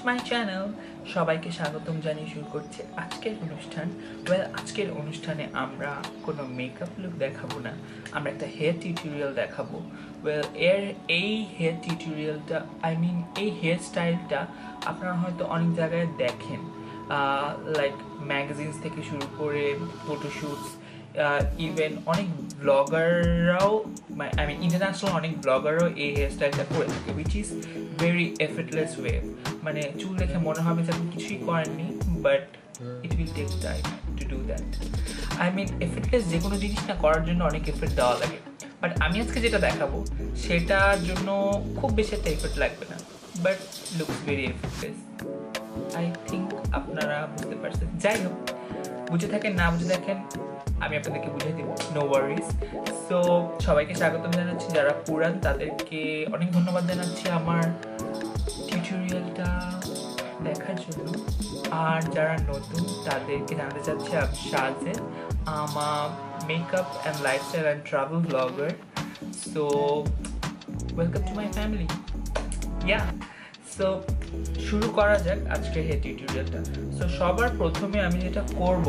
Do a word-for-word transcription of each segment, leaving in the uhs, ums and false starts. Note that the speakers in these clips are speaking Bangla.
To my channel. সবাইকে স্বাগতম জানিয়ে শুরু করছি আজকের অনুষ্ঠান। ওয়েল, আজকের অনুষ্ঠানে আমরা কোনো মেকআপ লুক দেখাবো না, আমরা একটা হেয়ার টিউটোরিয়াল দেখাবো। ওয়েল, এর এই হেয়ার টিউটোরিয়ালটা আই মিন এই হেয়ার স্টাইলটা আপনারা হয়তো অনেক জায়গায় দেখেন, লাইক ম্যাগাজিনস থেকে শুরু করে ফটোশ্যুটস, ইভেন অনেক ব্লগাররাও আই মিন ইন্টারন্যাশনাল অনেক ব্লগাররাও এই হেয়ার স্টাইলটা করে থাকে, which is very effortless way. মানে চুল দেখে মনে হবে যে আপনি কিছুই করেননি, but it will take time to do that. I mean effortless যে কোনো জিনিস না করার জন্য অনেক এফর্ট দেওয়া লাগে, বাট আমি আজকে যেটা দেখাবো সেটার জন্য খুব বেশি একটা এফর্ট লাগবে না, but looks very effortless. I think আপনারা বুঝতে পারছেন। যাই হোক, বুঝে থাকেন না বুঝে থাকেন আমি আপনাদেরকে বুঝিয়ে দিব, নো ওয়ারিজ। সো সবাইকে স্বাগতম জানাচ্ছি, যারা পুরান তাদেরকে অনেক ধন্যবাদ জানাচ্ছি আমার টিউটোরিয়ালটা দেখার জন্য, আর যারা নতুন তাদেরকে জানাতে চাচ্ছি আমি সাজেদ, আমার makeup and lifestyle and travel blogger. So welcome to my family. Yeah, so শুরু করা যাক আজকের এই টিউটোরিয়ালটা। সো সবার প্রথমে আমি যেটা করব,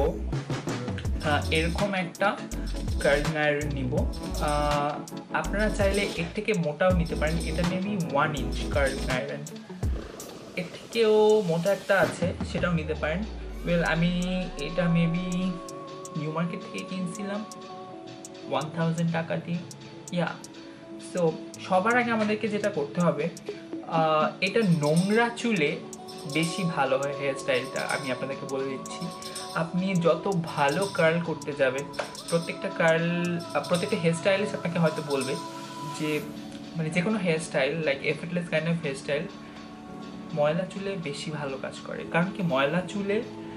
এরকম একটা কার্লিং আয়রন নিব। আপনারা চাইলে এর থেকে মোটাও নিতে পারেন, এটা maybe one inch curling iron. এর থেকেও মোটা একটা আছে, সেটাও নিতে পারেন। ওয়েল, আমি এটা মেবি নিউ মার্কেট থেকে কিনছিলাম ওয়ান থাউজেন্ড টাকা দিয়ে। ইয়া, সো সবার আগে আমাদেরকে যেটা করতে হবে, এটা নোংরা চুলে বেশি ভালো হয় হেয়ার স্টাইলটা, আমি আপনাদেরকে বলে দিচ্ছি। আপনি যত ভালো কার্ল করতে যাবেন, প্রত্যেকটা কার্ল প্রত্যেকটা হেয়ার স্টাইলিস্ট আপনাকে হয়তো বলবে যে মানে যে কোনো hair style like effortless kind of hair style ময়লা চুলে বেশি ভালো কাজ করে। কারণ কি, ময়লা চুলে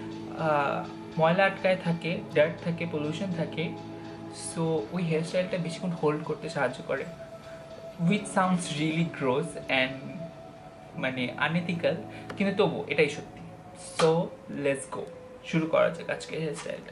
ময়লা আটকায় থাকে, ডার্ট থাকে, পলিউশন থাকে। সো ওই হেয়ার স্টাইলটা বেশিক্ষণ হোল্ড করতে সাহায্য করে, which sounds really gross and মানে আনএথিক্যাল, কিন্তু তবু এটাই সত্যি। সো লেটস গো, শুরু করা যাক আজকে হেয়ার স্টাইলটা।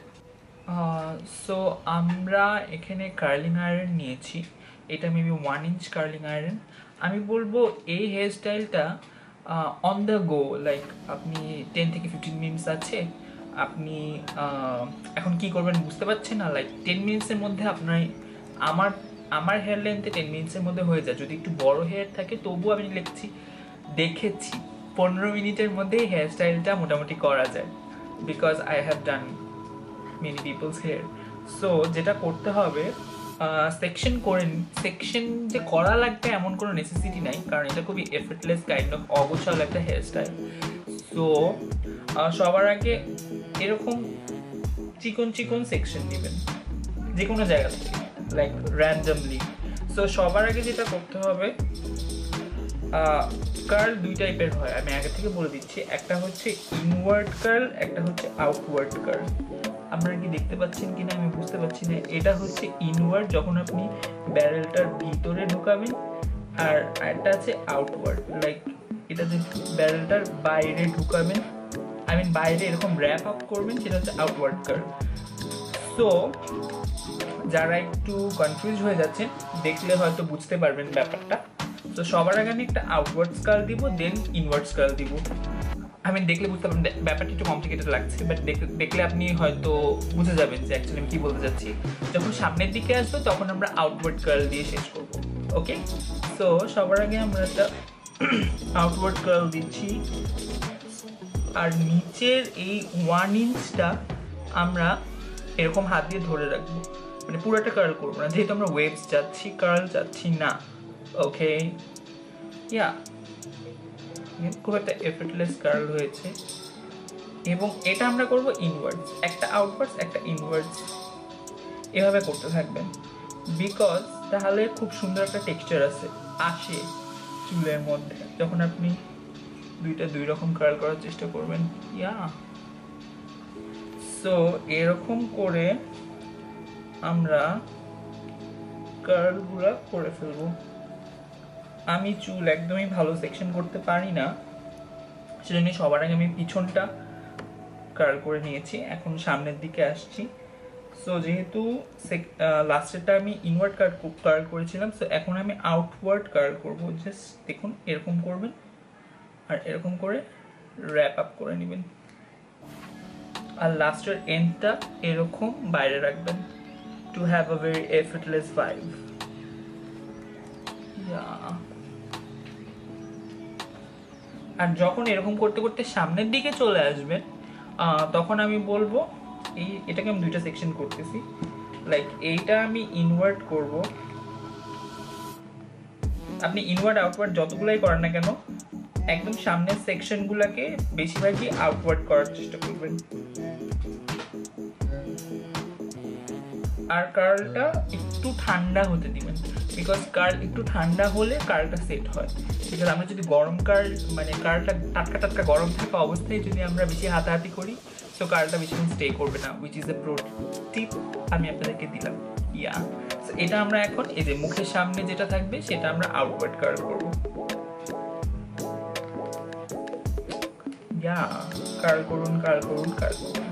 সো আমরা এখানে কার্লিং আয়রন নিয়েছি, এটা maybe one inch curling iron. আমি বলবো এই হেয়ার স্টাইলটা অন দ্য গো, লাইক আপনি টেন থেকে ফিফটিন মিনিটস আছে, আপনি এখন কি করবেন বুঝতে পারছেন না, লাইক টেন মিনিটসের মধ্যে আপনার আমার আমার হেয়ার লেন্থে টেন মিনিটসের মধ্যে হয়ে যায়। যদি একটু বড় হেয়ার থাকে তবুও আমি লিখছি দেখেছি পনেরো মিনিটের মধ্যেই হেয়ার স্টাইলটা মোটামুটি করা যায়, because I have done many peoples hair. So যেটা করতে হবে, সেকশন করে সেকশন যে করা লাগবে এমন কোনো নেসেসিটি নাই, কারণ এটা খুবই এফর্টলেস কাইন্ড অফ অগোছাল একটা হেয়ার স্টাইল। সো সবার আগে এরকম চিকন চিকন সেকশন নেবেন যে কোনো জায়গা থেকে, লাইক র্যান্ডমলি। সো সবার আগে যেটা করতে হবে, কার্ল দুই টাইপের হয়, আমি আগে থেকে বলে দিচ্ছি। একটা হচ্ছে ইনওয়ার্ড কার্ল, একটা হচ্ছে আউটওয়ার্ড কার্ল। আপনারা কি দেখতে পাচ্ছেন কিনা আমি বুঝতে পারছি না। এটা হচ্ছে ইনওয়ার্ড, যখন আপনি ব্যারেলটার ভিতরে ঢুকাবেন, আর একটা আছে আউটওয়ার্ড, লাইক এটা যে ব্যারেলটার বাইরে ঢুকাবেন, আই মিন বাইরে এরকম র্যাপ আপ করবেন, সেটা হচ্ছে আউটওয়ার্ড কার্ল। সো যারা একটু কনফিউজ হয়ে যাচ্ছেন, দেখলে হয়তো বুঝতে পারবেন ব্যাপারটা। তো সবার আগে আমি একটা আউটওয়ার্ড স্কাল দিব, দেন ইনওয়ার্ড স্কাল দিব। আমি দেখলে বুঝতে পারবেন, ব্যাপারটা একটু কমপ্লিকেটেড লাগছে, বাট দেখলে আপনি হয়তো বুঝে যাবেন যে অ্যাকচুয়ালি আমি কী বলতে চাচ্ছি। যখন সামনের দিকে আসবো তখন আমরা আউটওয়ার্ড কার্ল দিয়ে শেষ করব, ওকে? সো সবার আগে আমরা একটা আউটওয়ার্ড কার্ল দিচ্ছি, আর নিচের এই ওয়ান ইঞ্চটা আমরা এরকম হাত দিয়ে ধরে রাখবো, মানে পুরোটা কার্ল করবো না, যেহেতু আমরা ওয়েভস যাচ্ছি, কার্ল যাচ্ছি না। ওকে, ইয়া, খুব একটা এফর্টলেস কার্ল হয়েছে। এবং এটা আমরা করব ইনওয়ার্ডস, একটা আউটওয়ার্ডস একটা ইনওয়ার্ডস, এভাবে করতে থাকবেন, বিকজ তাহলে খুব সুন্দর একটা টেক্সচার আছে আসে চুলের মধ্যে যখন আপনি দুইটা দুই রকম কার্ল করার চেষ্টা করবেন। ইয়া, সো এরকম করে আমরা কার্লগুলো করে ফেলবো। আমি চুল একদমই ভালো সেকশন করতে পারি না, সেজন্য সবার আগে আমি পিছনটা কার্ল করে নিয়েছি, এখন সামনের দিকে আসছি। সো যেহেতু লাস্টেরটা আমি ইনওয়ার্ড কার্ল কার্ল করেছিলাম, সো এখন আমি আউটওয়ার্ড কার্ল করব। জাস্ট দেখুন, এরকম করবেন আর এরকম করে র্যাপ আপ করে নেবেন আর লাস্টের এন্ডটা এরকম বাইরে রাখবেন to have a very effortless vibe. আর যখন এরকম করতে করতে সামনের দিকে চলে আসবেন তখন আমি বলবো এই এটাকে আমি দুইটা সেকশন করতেছি, লাইক এইটা আমি ইনওয়ার্ড করব। আপনি ইনওয়ার্ড আউটওয়ার্ড যতগুলাই করেন না কেন একদম সামনের সেকশনগুলোকে বেশিরভাগই আউটওয়ার্ড করার চেষ্টা করবেন। আর কার্লটা একটু ঠান্ডা হতে দিবেন, বিকজ কার্ল একটু ঠান্ডা হলে কার্লটা সেট হয়। বিকজ আমরা যদি গরম কার্ল মানে কার্লটা টাটকা টাটকা গরম থাকা অবস্থায় যদি আমরা বেশি হাতাহাতি করি সো কার্লটা বেশিক্ষণ স্টে করবে না, which is a pro tip আমি আপনাদেরকে দিলাম। ইয়া সো এটা আমরা এখন এই যে মুখের সামনে যেটা থাকবে সেটা আমরা আউটওয়ার্ড কার্ল করবো। ইয়া কার্ল করুন কার্ল করুন কার্ল করুন।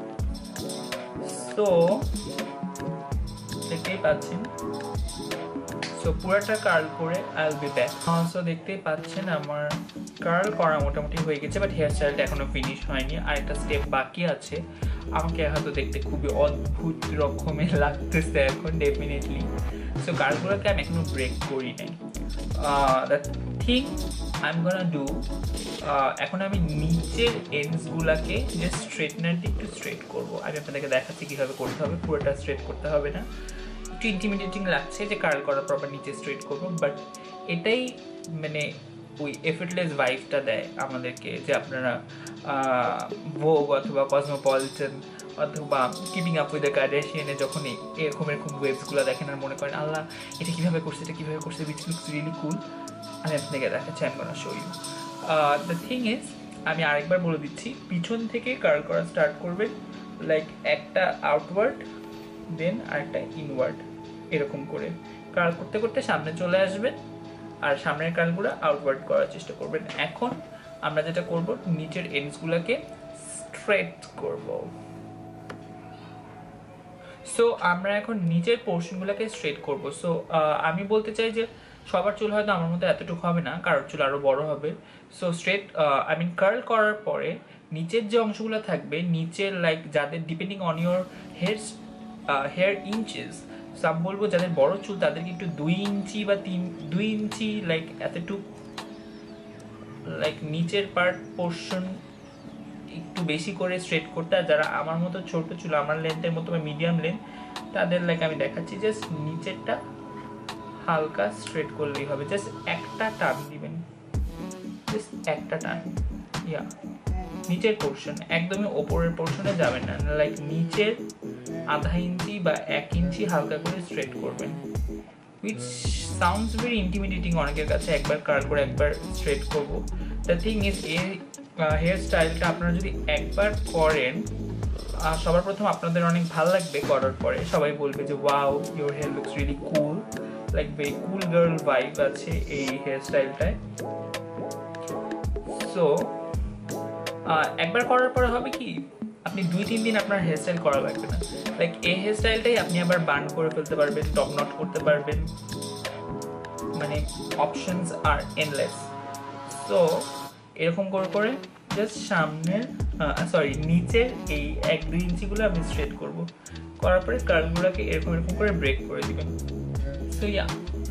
সো দেখতেই পাচ্ছেন সো পুরোটা কার্ল করে I will be back. So দেখতেই পাচ্ছেন আমার কার্ল করা মোটামুটি হয়ে গেছে, বাট হেয়ার স্টাইলটা এখনো ফিনিশ হয়নি, আর একটা স্টেপ বাকি আছে। আমাকে হয়তো দেখতে খুবই অদ্ভুত রকমের লাগতেছে এখন ডেফিনেটলি। সো কার্লগুলোকে আমি এখনো ব্রেক করি নাই। The thing I am gonna do, এখন আমি নিচের এন্ডসগুলোকে জাস্ট স্ট্রেটনার দিয়ে একটু স্ট্রেট করবো। আমি আপনাদেরকে দেখাচ্ছি কীভাবে করতে হবে, পুরোটা স্ট্রেট করতে হবে না। একটু ইন্টিমিডিয়েটিং লাগছে যে কার্ল করার পর আবার নিচে স্ট্রেট করবো, বাট এটাই মানে ওই এফর্টলেস ভাইবটা দেয় আমাদেরকে, যে আপনারা ভোগ অথবা কসমোপলিটন অথবা কিপিং আপ উইথ দ্য কার্ডাশিয়ানে যখন এরকম এরকম ওয়েবসগুলো দেখেন আর মনে করেন আল্লাহ এটা কীভাবে করছে এটা কীভাবে করছে উইচ লুকস রিয়েলি কুল। আমি আপনাকে দেখাচ্ছি, আমি gonna show you. The thing is আমি আরেকবার বলে দিচ্ছি, পিছন থেকে কার্ল করা স্টার্ট করবেন, লাইক একটা আউটওয়ার্ড দেন আরেকটা ইনওয়ার্ড, এরকম করে কার্ল করতে করতে সামনে চলে আসবেন আর সামনের কার্লগুলো আউটওয়ার্ড করার চেষ্টা করবেন। এখন আমরা যেটা করব নিচের এন্ডসগুলোকে স্ট্রেট করব। সো আমরা এখন নিচের পোর্শনগুলোকে স্ট্রেট করব। সো আমি বলতে চাই যে সবার চুল হয়তো আমার মতো এতটুকু হবে না, কারোর চুল আরও বড় হবে। So straight I mean curl করার পরে নিচের যে অংশগুলো থাকবে নিচের লাইক যাদের depending on your hair hair inches, সব বলবো যাদের বড় চুল তাদেরকে একটু দুই ইঞ্চি বা তিন দুই ইঞ্চি লাইক এতটুক লাইক নিচের পার্ট পোর্শন একটু বেশি করে স্ট্রেট করতে। আর যারা আমার মতো ছোট চুল আমার লেন্থের মতো বা মিডিয়াম লেন্থ তাদের লাইক আমি দেখাচ্ছি জাস্ট নিচেরটা হালকা স্ট্রেট করলেই হবে, জাস্ট একটা টান দিবেন, জাস্ট একটা টান। ইয়া নিচের পোর্শন একদমই ওপরের পোর্শনে যাবেন না, লাইক নিচের আধা ইঞ্চি বা এক ইঞ্চি হালকা করে স্ট্রেট করবেন, উইচ সাউন্ডস ভেরি ইন্টিমিডিয়েটিং অনেকের কাছে, একবার কার্ল করে একবার স্ট্রেট করবো। দ্য থিং ইজ এই হেয়ার স্টাইলটা আপনারা যদি একবার করেন সবার প্রথম আপনাদের অনেক ভালো লাগবে, করার পরে সবাই বলবে যে wow your hair looks really cool, like very cool girl vibe আছে এই হেয়ার স্টাইলটায়। সো একবার করার পরে হবে কি আপনি দুই তিন দিন আপনার হেয়ার স্টাইল করা লাগবে না, লাইক এই হেয়ার স্টাইলটাই আপনি আবার বান করে ফেলতে পারবেন, টপ নট করতে পারবেন, মানে অপশনস আর এন্ডলেস। সো এরকম করে করে জাস্ট সামনের সরি নিচের এই এক দুই ইঞ্চিগুলো আমি স্ট্রেট করব, করার পরে কার্লগুলোকে এরকম এরকম করে ব্রেক করে দিবেন। সো ইয়া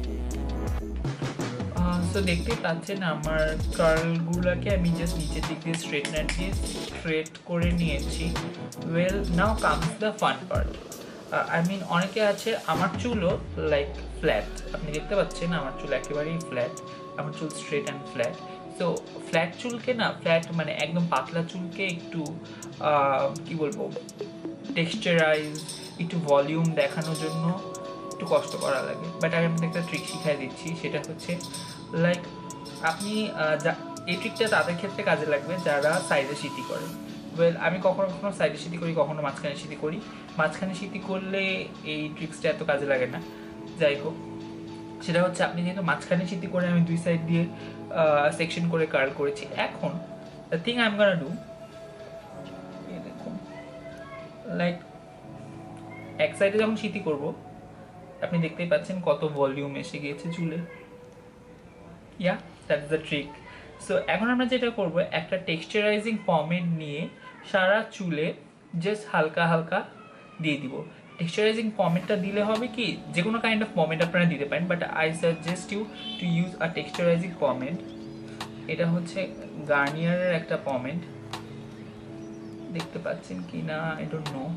সো দেখতেই পাচ্ছেন আমার কার্লগুলোকে আমি জাস্ট নিচের দিক দিয়ে স্ট্রেটনার দিয়ে স্ট্রেট করে নিয়েছি। Well now comes the fun part. I mean অনেকে আছে আমার চুলও লাইক ফ্ল্যাট, আপনি দেখতে পাচ্ছেন আমার চুল একেবারেই ফ্ল্যাট, আমার চুল straight and flat. So flat চুলকে না ফ্ল্যাট মানে একদম পাতলা চুলকে একটু কি বলবো টেক্সচারাইজ একটু ভলিউম দেখানোর জন্য একটু কষ্ট করা লাগে, বাট আমি আপনাকে একটা ট্রিক শিখাই দিচ্ছি, সেটা হচ্ছে লাইক আপনি যা এই ট্রিকটা তাদের ক্ষেত্রে কাজে লাগবে যারা সাইডে সিটি করে। ওয়েল আমি কখনো কখনো সাইডে সিটি করি, কখনো মাঝখানে সিটি করি, মাঝখানে সিটি করলে এই ট্রিক্সটা এত কাজে লাগে না। যাই হোক সেটা হচ্ছে আপনি যেহেতু মাঝখানে সিটি করে আমি দুই সাইড দিয়ে সেকশন করে কার্ল করেছি, এখন the thing I am gonna do দেখুন লাইক এক সাইডে যখন সিটি করব আপনি দেখতেই পাচ্ছেন কত ভলিউম এসে গিয়েছে চুলে। Yeah that is the trick. So এখন আমরা যেটা করব, একটা টেক্সচারাইজিং পমেড নিয়ে সারা চুলে জাস্ট হালকা হালকা দিয়ে দিব। টেক্সচারাইজিং পমেডটা দিলে হবে কি, যে কোনো কাইন্ড অফ পমেড আপনারা দিতে পারেন, but I suggest you to use a texturizing pomade. এটা হচ্ছে গার্নিয়ারের একটা পমেড, দেখতে পাচ্ছেন কি না আই ডোন্ট নো।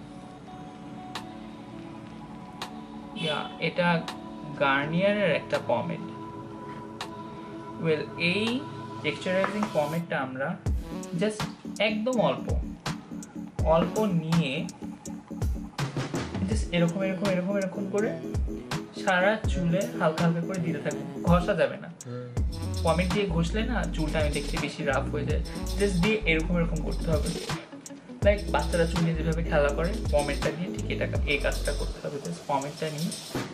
ইয়া, এটা গার্নিয়ারের একটা পমেড। ওয়েল, এই টেক্সচারাইজিং পমেডটা আমরা জাস্ট একদম অল্প অল্প নিয়ে জাস্ট এরকম এরকম এরকম এরকম করে সারা চুলে হালকা হালকা করে দিতে থাকবো। ঘষা যাবে না, পমেড দিয়ে ঘষলে না চুলটা আমি দেখছি বেশি রাফ হয়ে যায়। জাস্ট দিয়ে এরকম এরকম করতে হবে, লাইক বাচ্চারা চুল নিয়ে যেভাবে খেলা করে, পমেডটা দিয়ে ঠিক এটা এই কাজটা করতে হবে। জাস্ট পমেডটা নিয়ে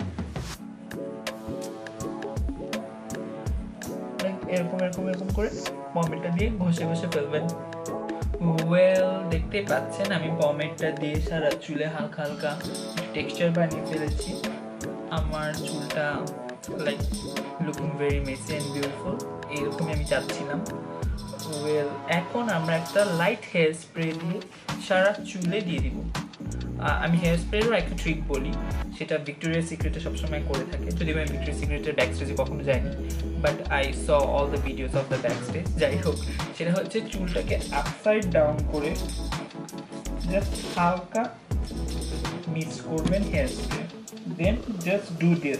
এরকম এরকম এরকম করে পমেডটা দিয়ে ঘষে ঘষে ফেলবেন। ওয়েল, দেখতে পাচ্ছেন আমি পমেডটা দিয়ে সারা চুলে হালকা হালকা টেক্সচার বানিয়ে ফেলেছি। আমার চুলটা like looking very messy and beautiful, এইরকমই আমি চাচ্ছিলাম। ওয়েল, এখন আমরা একটা লাইট হেয়ার স্প্রে দিয়ে সারা চুলে দিয়ে দিব। আমি হেয়ার স্প্রেরও একটা ট্রিক বলি, সেটা ভিক্টোরিয়া সিক্রেটে সবসময় করে থাকে, যদি আমি ভিক্টোরিয়া সিক্রেটের ব্যাক স্টেজে কখনো যাইনি, but I saw all the videos of the back stage. যাই হোক, সেটা হচ্ছে চুলটাকে আপসাইড ডাউন করে জাস্ট হালকা মিক্স করবেন hair spray, then just do this.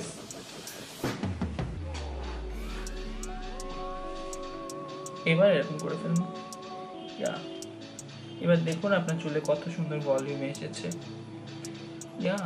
এবার এরকম করে ফেলুন। ইয়া, এবার দেখুন আপনার চুলে কত সুন্দর ভলিউম এসেছে। Yeah,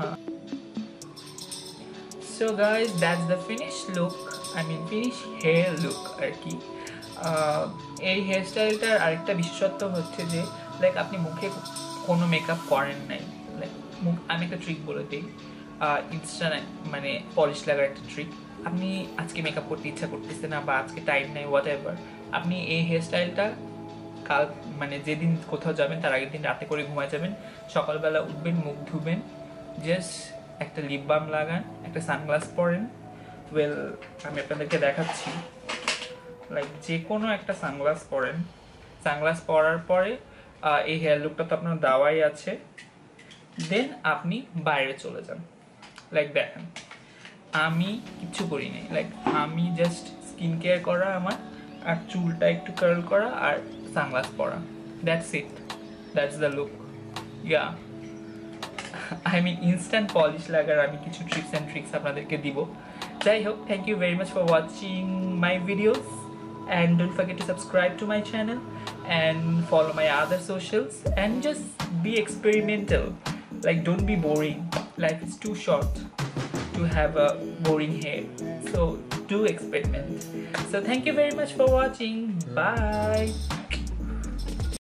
so guys, that's the finish look, I mean finish hair look আর কি। এই হেয়ার স্টাইলটার আরেকটা বিশেষত্ব হচ্ছে যে লাইক আপনি মুখে কোনো মেকআপ করেন নাই, লাইক মুখ, আমি একটা ট্রিক বলে দিই, ইনস্ট্যান্ট মানে পলিশ লাগার একটা ট্রিক। আপনি আজকে মেকআপ করতে ইচ্ছা করতেছে না বা আজকে টাইম নেই, হোয়াট এভার, আপনি এই হেয়ার স্টাইলটা কাল মানে যেদিন কোথাও যাবেন তার আগের দিন রাতে করে ঘুমায় যাবেন, সকালবেলা উঠবেন, মুখ ধুবেন, জাস্ট একটা লিপ বাম লাগান, একটা সানগ্লাস পরেন। ওয়েল, আমি আপনাদেরকে দেখাচ্ছি, লাইক যে কোনো একটা সানগ্লাস পরেন। সানগ্লাস পরার পরে এই হেয়ার লুকটা তো আপনার দেওয়াই আছে, দেন আপনি বাইরে চলে যান। লাইক দেখেন, আমি কিচ্ছু করি নাই, লাইক আমি জাস্ট স্কিন কেয়ার করা আমার, আর চুলটা একটু কার্ল করা আর সানগ্লাস পরা, that's it, that's the look. Yeah, I mean instant polish লাগার আমি কিছু ট্রিক্স অ্যান্ড ট্রিক্স আপনাদেরকে দিব। যাই হোক, thank you very much for watching my videos, and don't forget to subscribe to my channel and follow my other socials, and just be experimental, like don't be boring. Life is too short to have a boring hair, so do experiment. So thank you very much for watching. Bye.